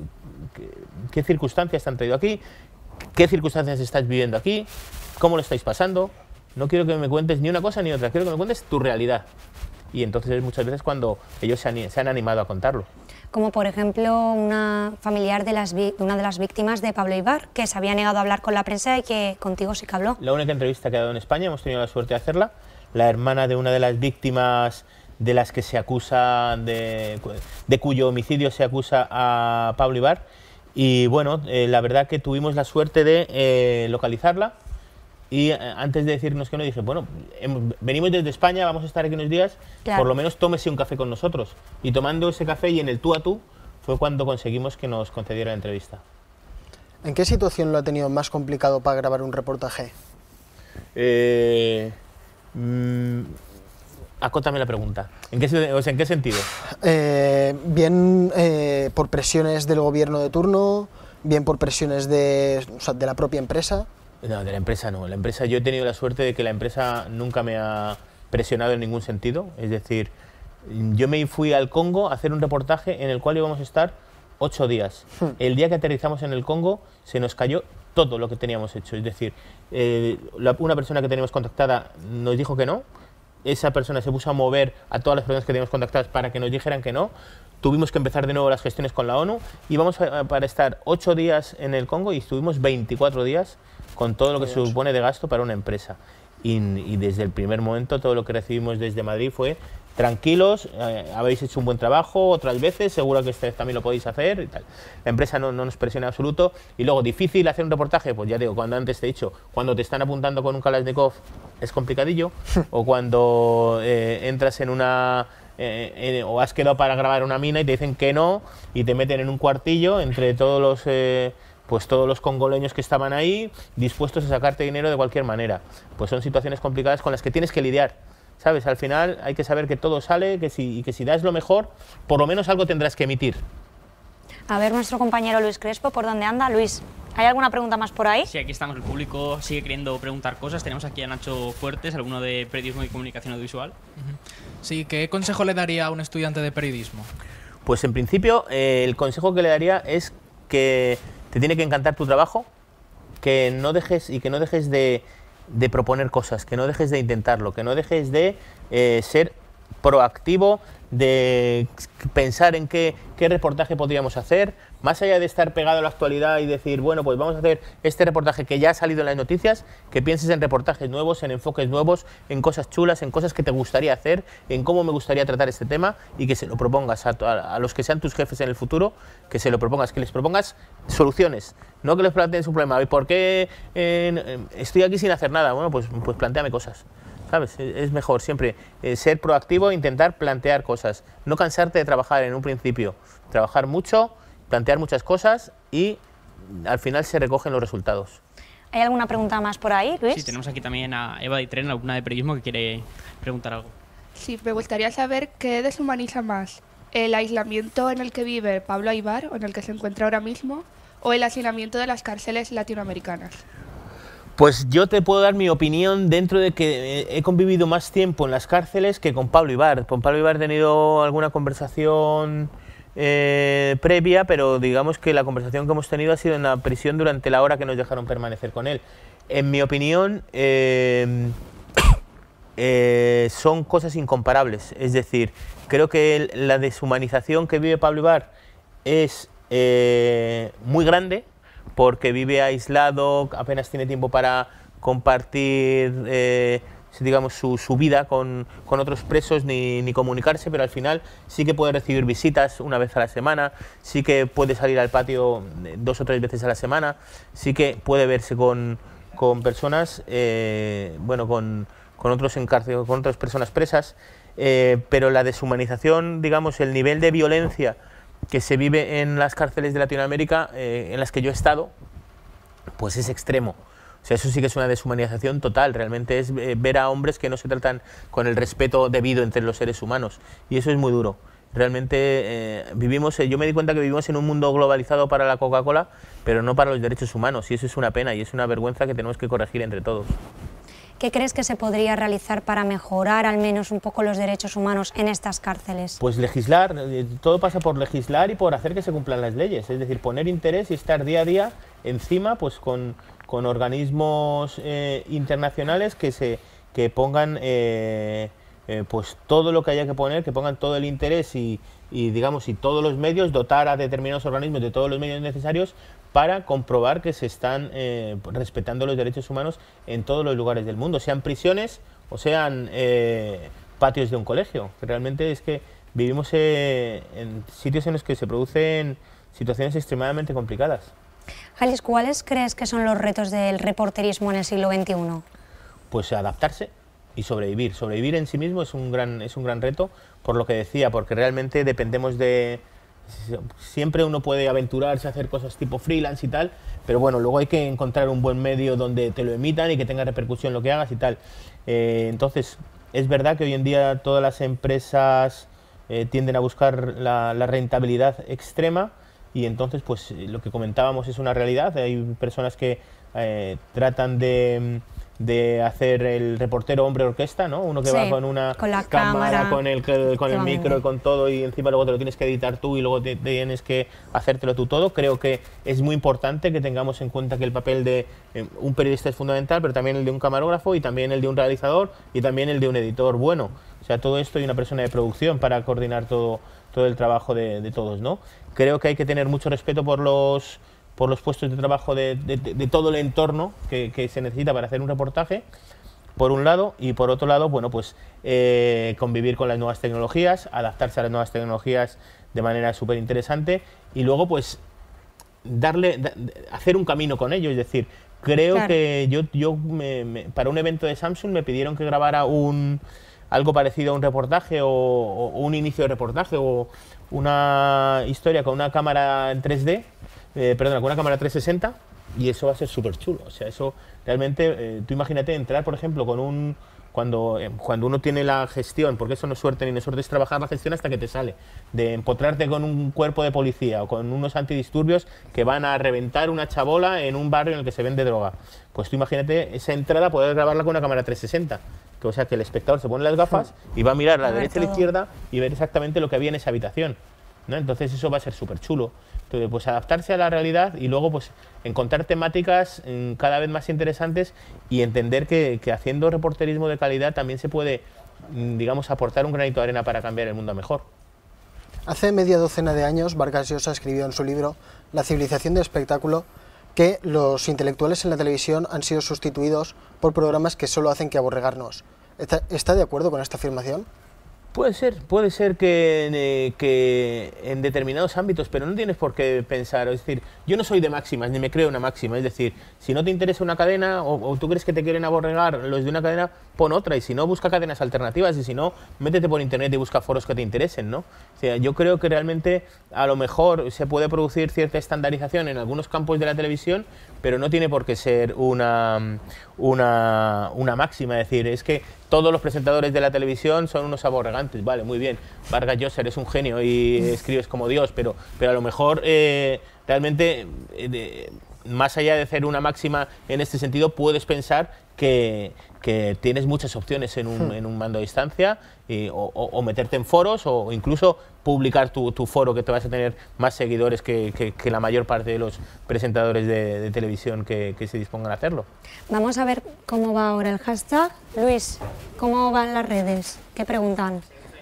qué circunstancias te han traído aquí, qué circunstancias estás viviendo aquí, cómo lo estáis pasando. No quiero que me cuentes ni una cosa ni otra, quiero que me cuentes tu realidad. Y entonces es muchas veces cuando ellos se han animado a contarlo. Como por ejemplo una familiar de una de las víctimas de Pablo Ibar, que se había negado a hablar con la prensa y que contigo sí que habló. La única entrevista que ha dado en España, hemos tenido la suerte de hacerla, la hermana de una de las víctimas de las que se acusa, de cuyo homicidio se acusa a Pablo Ibar. Y bueno, la verdad que tuvimos la suerte de localizarla y antes de decirnos que no, dije, bueno, venimos desde España, vamos a estar aquí unos días, Claro. por lo menos tómese un café con nosotros. Y tomando ese café y en el tú a tú fue cuando conseguimos que nos concediera la entrevista. ¿En qué situación lo ha tenido más complicado para grabar un reportaje? Acótame la pregunta. ¿En qué sentido? Bien por presiones del gobierno de turno, bien por presiones de la propia empresa. No, de la empresa no. La empresa, yo he tenido la suerte de que la empresa nunca me ha presionado en ningún sentido. Es decir, yo me fui al Congo a hacer un reportaje en el cual íbamos a estar 8 días. El día que aterrizamos en el Congo se nos cayó todo lo que teníamos hecho. Es decir, una persona que teníamos contactada nos dijo que no. Esa persona se puso a mover a todas las personas que teníamos contactadas para que nos dijeran que no. Tuvimos que empezar de nuevo las gestiones con la ONU. Íbamos para estar 8 días en el Congo y estuvimos 24 días con todo lo que se supone de gasto para una empresa. Y desde el primer momento todo lo que recibimos desde Madrid fue: tranquilos, habéis hecho un buen trabajo, otras veces, seguro que este también lo podéis hacer y tal. La empresa no nos presiona en absoluto. Y luego, difícil hacer un reportaje, pues ya digo, cuando antes te he dicho, cuando te están apuntando con un Kalashnikov es complicadillo, o cuando entras en una... o has quedado para grabar una mina y te dicen que no, y te meten en un cuartillo entre todos los... pues todos los congoleños que estaban ahí, dispuestos a sacarte dinero de cualquier manera. Pues son situaciones complicadas con las que tienes que lidiar, ¿sabes? Al final hay que saber que todo sale, y que si das lo mejor, por lo menos algo tendrás que emitir. A ver, nuestro compañero Luis Crespo, ¿por dónde anda? Luis, ¿hay alguna pregunta más por ahí? Sí, aquí estamos, el público sigue queriendo preguntar cosas. Tenemos aquí a Nacho Fuertes, alumno de Periodismo y Comunicación Audiovisual. Sí, ¿qué consejo le daría a un estudiante de periodismo? Pues en principio el consejo que le daría es que te tiene que encantar tu trabajo, que no dejes de proponer cosas, que no dejes de intentarlo, que no dejes de ser proactivo, de pensar en qué reportaje podríamos hacer, más allá de estar pegado a la actualidad y decir, bueno, pues vamos a hacer este reportaje que ya ha salido en las noticias, que pienses en reportajes nuevos, en enfoques nuevos, en cosas chulas, en cosas que te gustaría hacer, en cómo me gustaría tratar este tema, y que se lo propongas a los que sean tus jefes en el futuro, que se lo propongas, que les propongas soluciones, no que les plantees un problema. ¿Y por qué estoy aquí sin hacer nada? Bueno, pues plantéame cosas. ¿Sabes? Es mejor siempre ser proactivo e intentar plantear cosas. No cansarte de trabajar en un principio. Trabajar mucho, plantear muchas cosas y al final se recogen los resultados. ¿Hay alguna pregunta más por ahí, Luis? Sí, tenemos aquí también a Eva Ditren, alumna de Periodismo, que quiere preguntar algo. Sí, me gustaría saber qué deshumaniza más, el aislamiento en el que vive Pablo Aybar, o en el que se encuentra ahora mismo, o el hacinamiento de las cárceles latinoamericanas. Pues yo te puedo dar mi opinión dentro de que he convivido más tiempo en las cárceles que con Pablo Aybar. Con Pablo Aybar he tenido alguna conversación previa, pero digamos que la conversación que hemos tenido ha sido en la prisión durante la hora que nos dejaron permanecer con él. En mi opinión, son cosas incomparables. Es decir, creo que la deshumanización que vive Pablo Aybar es muy grande, porque vive aislado, apenas tiene tiempo para compartir digamos, su vida con otros presos ni comunicarse, pero al final sí que puede recibir visitas una vez a la semana, sí que puede salir al patio 2 o 3 veces a la semana, sí que puede verse con personas, bueno, con otros encarcelados, con otras personas presas, pero la deshumanización, digamos, el nivel de violencia que se vive en las cárceles de Latinoamérica, en las que yo he estado, pues es extremo. O sea, eso sí que es una deshumanización total. Realmente es ver a hombres que no se tratan con el respeto debido entre los seres humanos. Y eso es muy duro. Realmente vivimos, yo me di cuenta que vivimos en un mundo globalizado para la Coca-Cola, pero no para los derechos humanos. Y eso es una pena y es una vergüenza que tenemos que corregir entre todos. ¿Qué crees que se podría realizar para mejorar al menos un poco los derechos humanos en estas cárceles? Pues legislar, todo pasa por legislar y por hacer que se cumplan las leyes, es decir, poner interés y estar día a día encima, pues con organismos internacionales que pongan pues todo lo que haya que poner, que pongan todo el interés y digamos, y todos los medios, dotar a determinados organismos de todos los medios necesarios para comprobar que se están respetando los derechos humanos en todos los lugares del mundo, sean prisiones o sean patios de un colegio. Realmente es que vivimos en sitios en los que se producen situaciones extremadamente complicadas. Jalis, ¿cuáles crees que son los retos del reporterismo en el siglo XXI? Pues adaptarse y sobrevivir. Sobrevivir en sí mismo es un gran reto, por lo que decía, porque realmente dependemos de... Siempre uno puede aventurarse a hacer cosas tipo freelance y tal, pero bueno, luego hay que encontrar un buen medio donde te lo emitan y que tenga repercusión lo que hagas y tal. Entonces, es verdad que hoy en día todas las empresas tienden a buscar la rentabilidad extrema, y entonces pues lo que comentábamos es una realidad. Hay personas que tratan de hacer el reportero hombre orquesta, ¿no? Uno que va con una cámara, con el micro y con todo, y encima luego te lo tienes que editar tú y luego tienes que hacértelo tú todo. Creo que es muy importante que tengamos en cuenta que el papel de un periodista es fundamental, pero también el de un camarógrafo y también el de un realizador y también el de un editor bueno. O sea, todo esto y una persona de producción para coordinar todo el trabajo de todos, ¿no? Creo que hay que tener mucho respeto por los puestos de trabajo de todo el entorno que se necesita para hacer un reportaje, por un lado, y por otro lado, bueno, pues convivir con las nuevas tecnologías, adaptarse a las nuevas tecnologías de manera súper interesante, y luego pues hacer un camino con ello. Es decir, creo que yo para un evento de Samsung me pidieron que grabara algo parecido a un reportaje o un inicio de reportaje o una historia con una cámara en 3D, con una cámara 360, y eso va a ser súper chulo. O sea, eso realmente, tú imagínate entrar, por ejemplo, con cuando uno tiene la gestión, porque eso no es suerte ni no es suerte, es trabajar la gestión hasta que te sale, de empotrarte con un cuerpo de policía o con unos antidisturbios que van a reventar una chabola en un barrio en el que se vende droga. Pues tú imagínate esa entrada, poder grabarla con una cámara 360. O sea, que el espectador se pone las gafas y va a mirar a la derecha y a la izquierda y ver exactamente lo que había en esa habitación, ¿no? Entonces eso va a ser súper chulo. Entonces, pues adaptarse a la realidad y luego pues encontrar temáticas cada vez más interesantes y entender que haciendo reporterismo de calidad también se puede, digamos, aportar un granito de arena para cambiar el mundo a mejor. Hace media docena de años, Vargas Llosa escribió en su libro La civilización del espectáculo que los intelectuales en la televisión han sido sustituidos por programas que solo hacen que aborregarnos. ¿Está de acuerdo con esta afirmación? Puede ser que en determinados ámbitos, pero no tienes por qué pensar. Es decir, yo no soy de máximas, ni me creo una máxima. Es decir, si no te interesa una cadena o tú crees que te quieren aborregar los de una cadena, pon otra. Y si no, busca cadenas alternativas. Y si no, métete por internet y busca foros que te interesen, ¿no? O sea, yo creo que realmente a lo mejor se puede producir cierta estandarización en algunos campos de la televisión, pero no tiene por qué ser una máxima. Es decir, es que todos los presentadores de la televisión son unos aborregantes. Vale, muy bien, Vargas Llosa, eres un genio y escribes como Dios, pero a lo mejor realmente, más allá de ser una máxima en este sentido, puedes pensar que tienes muchas opciones en un mando a distancia, o meterte en foros o incluso publicar tu foro, que te vas a tener más seguidores que la mayor parte de los presentadores de televisión que se dispongan a hacerlo. Vamos a ver cómo va ahora el hashtag. Luis, ¿cómo van las redes? ¿Qué preguntan?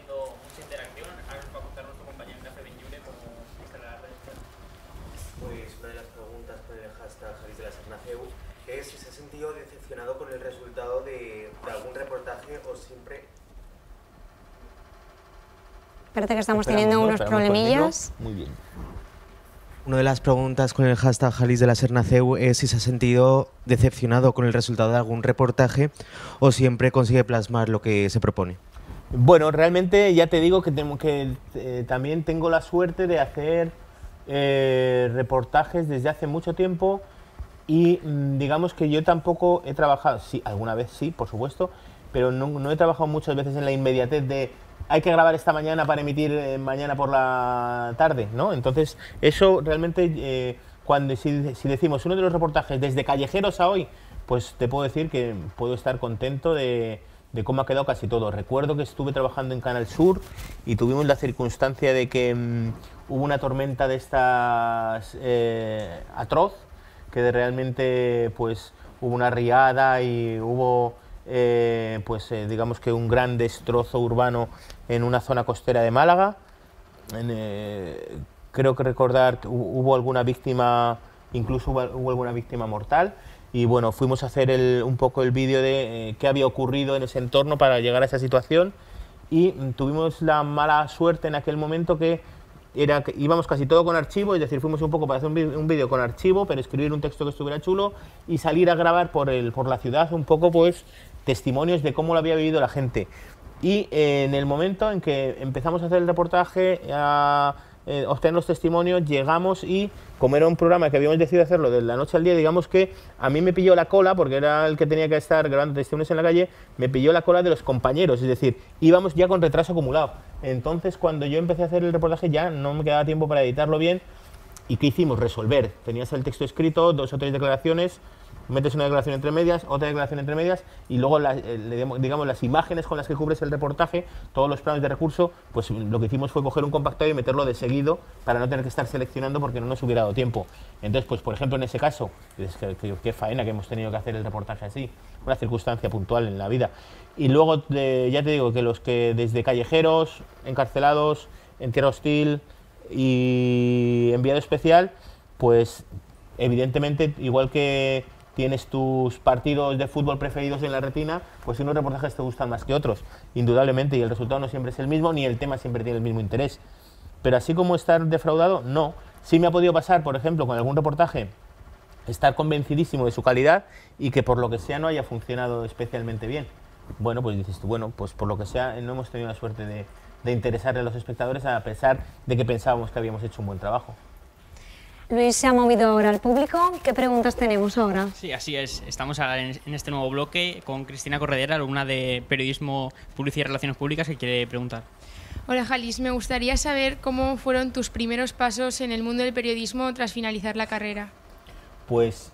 Pues una de las preguntas por el hashtag Jalis de la Sernaceu es si se ha sentido decepcionado con el resultado de algún reportaje o siempre... Espérate que estamos teniendo unos problemillas. Muy bien. Una de las preguntas con el hashtag Jalis de la Sernaceu es si se ha sentido decepcionado con el resultado de algún reportaje o siempre consigue plasmar lo que se propone. Bueno, realmente ya te digo que también tengo la suerte de hacer reportajes desde hace mucho tiempo y digamos que yo tampoco he trabajado, sí, alguna vez sí, por supuesto, pero no he trabajado muchas veces en la inmediatez de hay que grabar esta mañana para emitir mañana por la tarde, ¿no? Entonces eso realmente, si decimos uno de los reportajes desde callejeros a hoy, pues te puedo decir que puedo estar contento de cómo ha quedado casi todo. Recuerdo que estuve trabajando en Canal Sur y tuvimos la circunstancia de que hubo una tormenta de estas atroz, que realmente pues hubo una riada y hubo digamos que un gran destrozo urbano en una zona costera de Málaga. Creo que recordar que hubo alguna víctima, incluso hubo alguna víctima mortal. Y bueno, fuimos a hacer un poco el vídeo de qué había ocurrido en ese entorno para llegar a esa situación, y tuvimos la mala suerte en aquel momento que íbamos casi todo con archivo, es decir, fuimos un poco para hacer un vídeo con archivo, pero escribir un texto que estuviera chulo y salir a grabar por la ciudad un poco, pues, testimonios de cómo lo había vivido la gente. Y en el momento en que empezamos a hacer el reportaje, a obtener los testimonios, llegamos y, como era un programa que habíamos decidido hacerlo de la noche al día, digamos que a mí me pilló la cola, porque era el que tenía que estar grabando testimonios en la calle, me pilló la cola de los compañeros, es decir, íbamos ya con retraso acumulado. Entonces, cuando yo empecé a hacer el reportaje, ya no me quedaba tiempo para editarlo bien. ¿Y qué hicimos? Resolver. Tenías el texto escrito, 2 o 3 declaraciones, metes una declaración entre medias, otra declaración entre medias, y luego digamos, las imágenes con las que cubres el reportaje, todos los planos de recurso, pues lo que hicimos fue coger un compactado y meterlo de seguido para no tener que estar seleccionando porque no nos hubiera dado tiempo. Entonces, pues por ejemplo, en ese caso, qué faena que hemos tenido que hacer el reportaje así, una circunstancia puntual en la vida. Y luego, ya te digo, que los que desde callejeros, encarcelados, en tierra hostil y enviado especial, pues evidentemente, igual que tienes tus partidos de fútbol preferidos en la retina, pues unos reportajes te gustan más que otros, indudablemente, y el resultado no siempre es el mismo, ni el tema siempre tiene el mismo interés. Pero así como estar defraudado, no. Sí me ha podido pasar, por ejemplo, con algún reportaje, estar convencidísimo de su calidad y que por lo que sea no haya funcionado especialmente bien. Bueno, pues dices tú, bueno, pues por lo que sea no hemos tenido la suerte de interesarle a los espectadores, a pesar de que pensábamos que habíamos hecho un buen trabajo. Luis se ha movido ahora al público. ¿Qué preguntas tenemos ahora? Sí, así es. Estamos en este nuevo bloque con Cristina Corredera, alumna de Periodismo, Publicidad y Relaciones Públicas, que quiere preguntar. Hola Jalis, me gustaría saber cómo fueron tus primeros pasos en el mundo del periodismo tras finalizar la carrera. Pues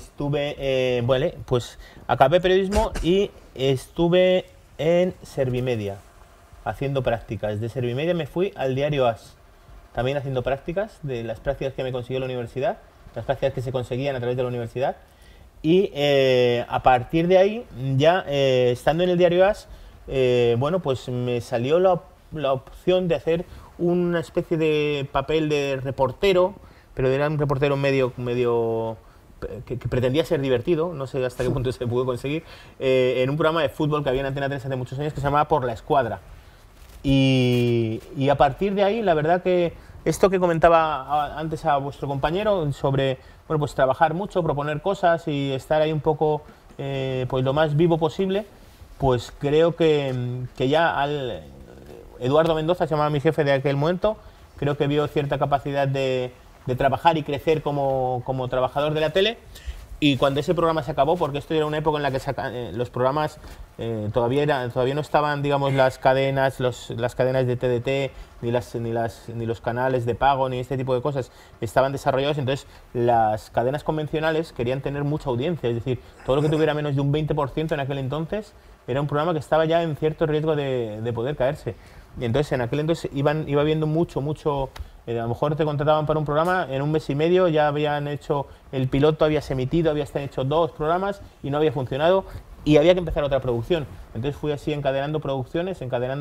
pues acabé periodismo y estuve en Servimedia haciendo prácticas. De Servimedia me fui al diario AS, también haciendo prácticas, de las prácticas que me consiguió la universidad, las prácticas que se conseguían a través de la universidad. Y a partir de ahí, ya estando en el diario AS, bueno, pues me salió la opción de hacer una especie de papel de reportero, pero era un reportero medio que pretendía ser divertido, no sé hasta qué punto se pudo conseguir, en un programa de fútbol que había en Antena 3 hace muchos años que se llamaba Por la Escuadra. Y a partir de ahí, la verdad que esto que comentaba antes a vuestro compañero sobre, bueno, pues trabajar mucho, proponer cosas y estar ahí un poco pues lo más vivo posible, pues creo que ya Eduardo Mendoza, se llamaba mi jefe de aquel momento, creo que vio cierta capacidad de trabajar y crecer como trabajador de la tele. Y cuando ese programa se acabó, porque esto era una época en la que los programas todavía no estaban, digamos, las cadenas de TDT, ni los canales de pago, ni este tipo de cosas estaban desarrollados. Entonces las cadenas convencionales querían tener mucha audiencia, es decir, todo lo que tuviera menos de un 20% en aquel entonces era un programa que estaba ya en cierto riesgo de poder caerse. Y entonces en aquel entonces iba viendo mucho, a lo mejor te contrataban para un programa, en un mes y medio ya habían hecho el piloto, habías emitido, habías hecho 2 programas y no había funcionado y había que empezar otra producción. Entonces fui así encadenando producciones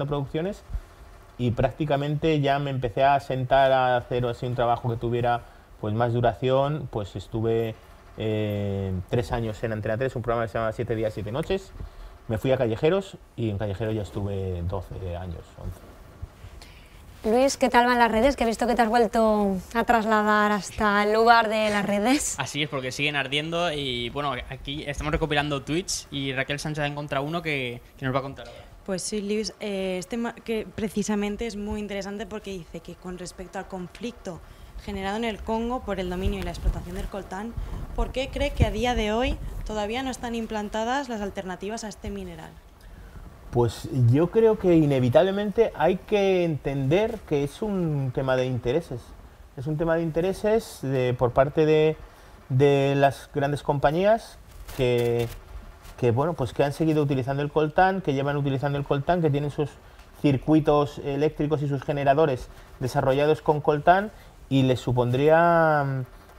y prácticamente ya me empecé a sentar a hacer así un trabajo que tuviera pues más duración. Pues estuve 3 años en Antena 3, un programa que se llama 7 días, 7 noches. Me fui a Callejeros y en Callejeros ya estuve 12 años, 11. Luis, ¿qué tal van las redes? Que he visto que te has vuelto a trasladar hasta el lugar de las redes. Así es, porque siguen ardiendo y bueno, aquí estamos recopilando tweets y Raquel Sánchez ha encontrado uno que nos va a contar ahora. Pues sí, Luis, que precisamente es muy interesante porque dice que con respecto al conflicto generado en el Congo por el dominio y la explotación del coltán, ¿por qué cree que a día de hoy todavía no están implantadas las alternativas a este mineral? Pues yo creo que inevitablemente hay que entender que es un tema de intereses. Es un tema de intereses por parte de las grandes compañías que bueno, pues que han seguido utilizando el coltán, que llevan utilizando el coltán, que tienen sus circuitos eléctricos y sus generadores desarrollados con coltán, y les supondría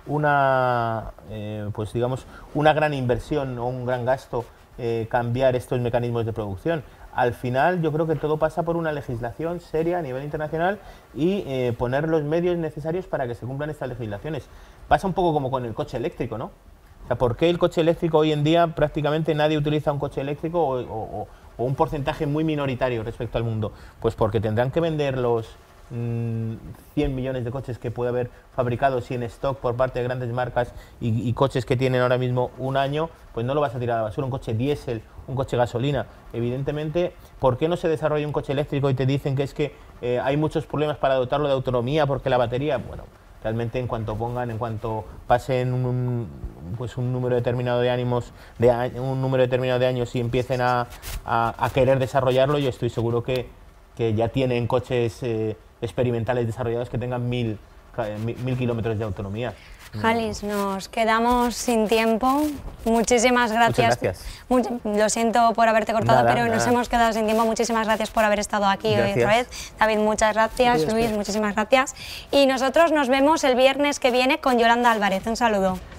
pues digamos una gran inversión o un gran gasto cambiar estos mecanismos de producción. Al final yo creo que todo pasa por una legislación seria a nivel internacional y poner los medios necesarios para que se cumplan estas legislaciones. Pasa un poco como con el coche eléctrico, ¿no? O sea, ¿por qué el coche eléctrico hoy en día prácticamente nadie utiliza un coche eléctrico o un porcentaje muy minoritario respecto al mundo? Pues porque tendrán que vender los 100 millones de coches que puede haber fabricados y en stock por parte de grandes marcas y coches que tienen ahora mismo un año, pues no lo vas a tirar a la basura. Un coche diésel, un coche gasolina. Evidentemente, ¿por qué no se desarrolla un coche eléctrico y te dicen que es que hay muchos problemas para dotarlo de autonomía porque la batería, bueno, realmente en cuanto pasen un número determinado de años y empiecen a querer desarrollarlo, yo estoy seguro que ya tienen coches experimentales desarrollados que tengan 1000 kilómetros de autonomía. Jalis, nos quedamos sin tiempo. Muchísimas gracias. Muchas gracias. Lo siento por haberte cortado, Nada, pero nos hemos quedado sin tiempo. Muchísimas gracias por haber estado aquí hoy otra vez. David, muchas gracias. Luis, muchísimas gracias. Y nosotros nos vemos el viernes que viene con Yolanda Álvarez. Un saludo.